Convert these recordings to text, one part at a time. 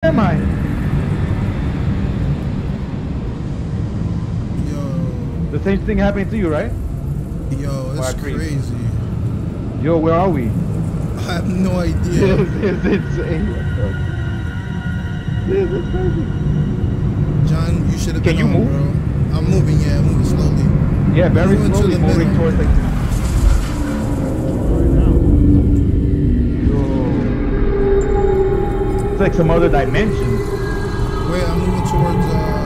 am I? Yo. The same thing happened to you, right? Yo, it's crazy. Yo, where are we? I have no idea. This is insane. This is crazy. John, you should have Can been you on, move? bro. I'm moving, yeah, I'm moving slowly. Yeah, very slowly moving towards like. Yo. It's like some other dimension. Wait, I'm moving towards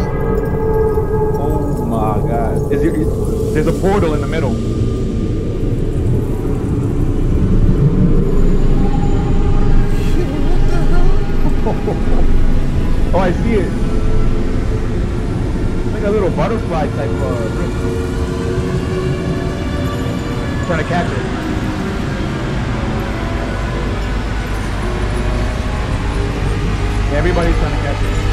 Oh my god. There's a portal in the middle. Oh, I see it. It's like a little butterfly type thing. Trying to catch it. Yeah, everybody's trying to catch it.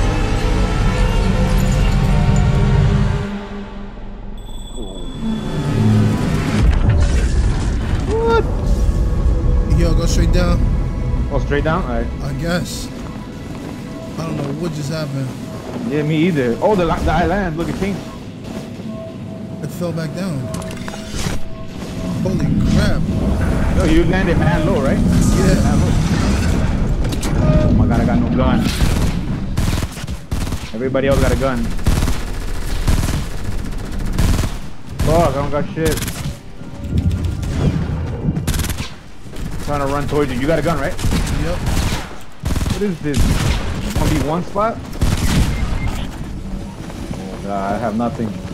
What? Yo, go straight down. Oh, straight down? Alright. I guess. I don't know what just happened. Yeah, me either. Oh, the island. Look, it changed. It fell back down. Holy crap. Yo, you landed mad low, right? Yeah. Mad low. Oh my god, I got no gun. Everybody else got a gun. Fuck, I don't got shit. Trying to run towards you. You got a gun, right? Yep. What is this? 1v1 spot? Oh god, I have nothing.